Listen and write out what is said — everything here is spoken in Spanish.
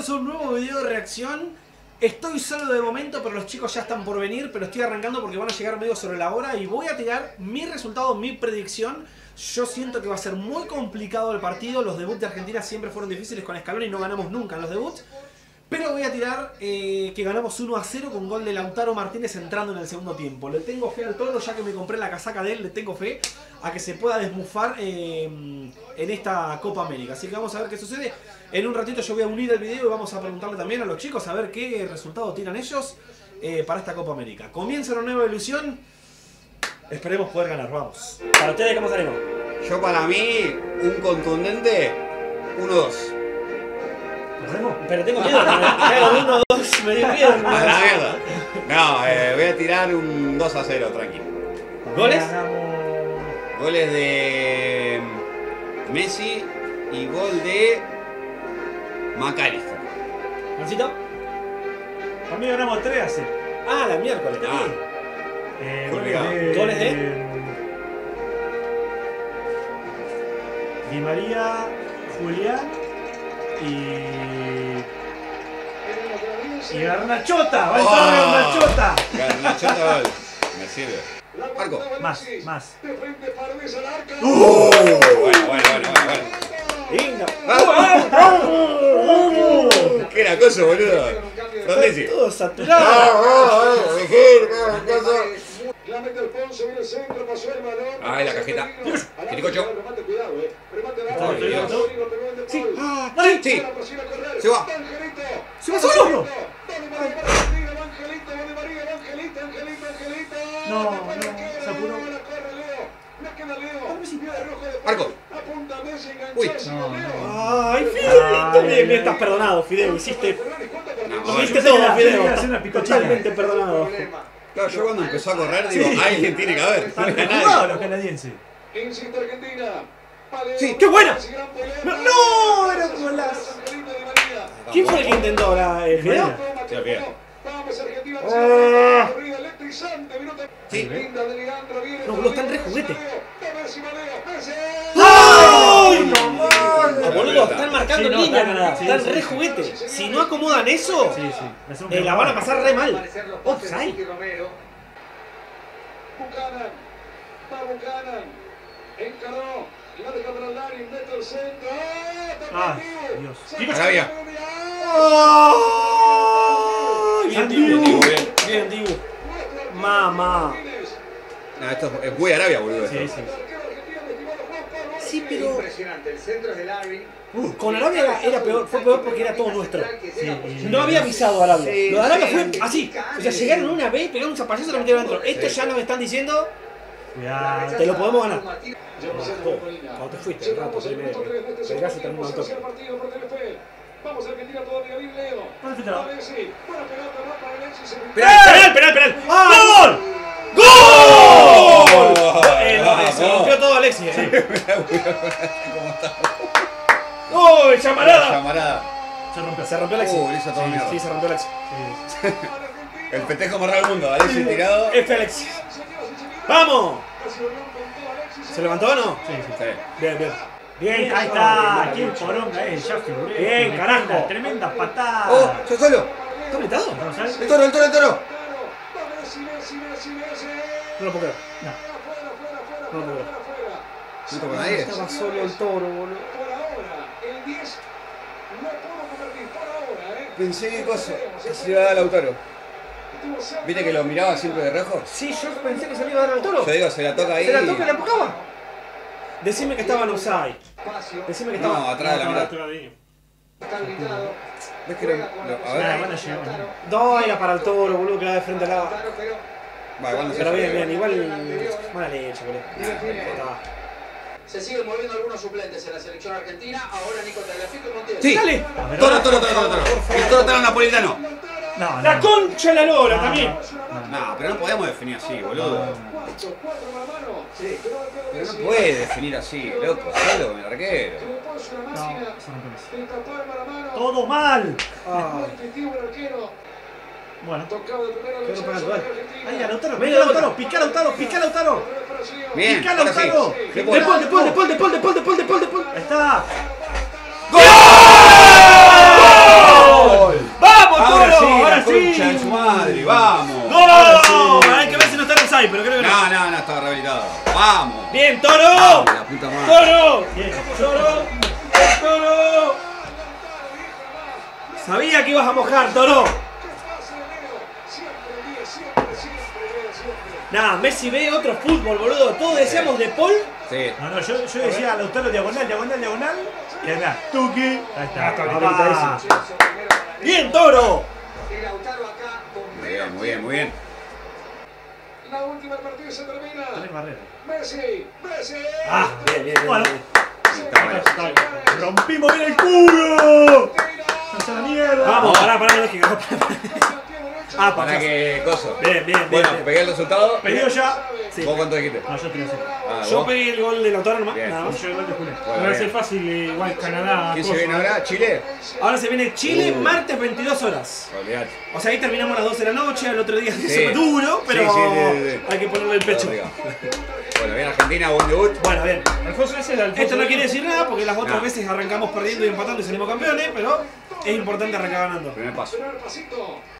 bienvenidos a un nuevo video de reacción. Estoy solo de momento, pero los chicos ya están por venir. Pero estoy arrancando porque van a llegar medio sobre la hora. Y voy a tirar mi resultado, mi predicción. Yo siento que va a ser muy complicado el partido. Los debuts de Argentina siempre fueron difíciles con Scaloni y no ganamos nunca en los debuts. Pero voy a tirar que ganamos 1-0 con gol de Lautaro Martínez entrando en el segundo tiempo. Le tengo fe al Toro, ya que me compré la casaca de él, le tengo fe a que se pueda desmufar en esta Copa América. Así que vamos a ver qué sucede. En un ratito yo voy a unir el video y vamos a preguntarle también a los chicos a ver qué resultado tiran ellos para esta Copa América. Comienza una nueva ilusión. Esperemos poder ganar, vamos. ¿Para ustedes cómo salimos? Yo para mí, un contundente 1-2. Pero tengo miedo, claro, 1-2, me dio miedo. A la mierda. No, voy a tirar un 2-0, tranquilo. ¿Goles? Goles de Messi y gol de McAllister. ¿Marcito? Para mí ganamos 3-0. Ah, la miércoles. ¿Goles de? Di María, Julián y Garnachota. Va a entrar Garnachota. Garnachota gol. Me sirve. Marco. Más. Bueno. Lindo. ¿Qué era coso, boludo? ¿Dónde dice? Todo saturado. Ay, la cajeta. Quiricocho. Sí. Sí. Se va. ¿Se va solo? No, se apuró. Marco. Uy. Ay, Fideo. Me estás perdonado, Fideo. Hiciste todo, Fideo. Totalmente perdonado. Claro, yo cuando empezó a correr digo, alguien tiene que haber. Están jugados los canadienses. Sí. ¡Qué buena! ¡No! Era un golazo. ¿Quién fue el que intentó el Fideo? Sí, bien. Sí. No, boludo, están re juguete. ¡Ay! Boludo, están marcando Sí, no, línea, están- Canadá. sí, Están sí, re sí. juguete. Si no acomodan eso, Sí. la van a pasar re mal. Offside. ¡Ay, Dios! Arabia. Bien, Dibu. Dibu. Bien, Dibu. Mamá. No, esto es muy Arabia, boludo. Sí. Sí, pero Impresionante, el centro es de Larry. con Arabia era peor, fue peor porque era todo nuestro. Sí. No había avisado a Arabia. Sí, Lo de Arabia sí. fue así. O sea, llegaron una vez, pegaron un zapallazo y lo metieron adentro. Esto ya nos están diciendo, Cuidado. te lo podemos ganar. Cuando te fuiste, el rato, el gas terminó al toque. Vamos a Argentina todavía, bien Leo. ¿Dónde fuiste? Messi, buena pelota, va para Alexis. ¡Penal! ¡Gol! ¡Gol! Se rompió todo Alexis. ¡Uy, llamarada! Llamarada. Se rompió Alexis. Le hizo todo mierda. Sí, se rompió Alexis. El festejo más raro del mundo. Alexis tirado. F Alexis. ¡Vamos! ¿Se levantó o no? Sí. Bien. Bien, ahí está. ¿Quién poronga es? Ya figuré. Bien, carajo. Tremenda patada. ¡Oh! ¡Yo solo! ¿Está apretado? ¿González? ¡El toro! No lo puedo creer. No. No lo puedo creer. No tocó nadie. Estaba solo el Toro, boludo. Pensé que cosa. Que se le iba a dar a Lautaro. ¿Viste que lo miraba siempre de reojo? Sí, yo pensé que se le iba a dar al Toro. Yo digo, se la toca ahí. ¿Se la toca y la empujaba? Decime que estaba en offside. Decime que estaba. No, atrás de la mitad. ¿Ves que a ver. Bueno, llegó. No, era para el Toro, boludo, que era de frente al lado. Va, igual no sé. Pero bien, igual. Mala leche, boludo. Está. Se siguen moviendo algunos suplentes en la selección argentina. Ahora Nico Tagliafico y Montiel. Sí. ¡Dale! Toro. El toro taro napolitano. No. ¡La concha de la lora también! No, pero no podemos definir así, boludo. Pero no puede definir así, loco. Solo con el arquero. Todo mal. Ay. Bueno. Ahí, a Lautaro, venga Lautaro, pica Lautaro. Bien, Pica ahora sí. Lautaro. De De Paul. Ahí está. ¡Gol! ¡Bien, Toro! La puta madre. ¡Toro! Bien. ¡Toro! ¡Toro! Sabía que ibas a mojar, Toro. Nah, Messi ve otro fútbol, boludo. Todos decíamos de Paul. Sí. No, yo decía Lautaro diagonal, diagonal, diagonal. Y acá, Tuki. Ahí está. Papá. ¡Bien, Toro! Muy bien, muy bien, muy bien. La última partida se termina. Tres barreras. Messi, Messi. Ah, bien, bien, bien. Bueno. bien. Está mal. ¡Rompimos bien el culo! ¡Hasta la mierda! Vamos, pará, lógica. Ah, Para que coso. Bien, bien, Bueno, bien. pegué el resultado. Pedido ya. Sí. ¿Vos cuánto dijiste? No, yo 3-0. Ah, Yo vos. pegué el gol de Lautaro nomás, Bien. nada más. Yo igual de Julián. Bueno, Va a ser bien. fácil, igual Canadá. ¿Quién se Kosovo. viene ahora? ¿Chile? Ahora se viene Chile, martes 22 horas. Olvidate. O sea, ahí terminamos a las 12 de la noche, al otro día Sí. es duro, pero Sí, sí. hay que ponerle el pecho. Bueno, bien Argentina, buen debut. Bueno, bien. Alfonso, ese es el Alfonso. Esto no quiere decir nada porque las otras No. veces arrancamos perdiendo y empatando y salimos campeones, pero es importante arrancar ganando. Primer paso. Primer pasito.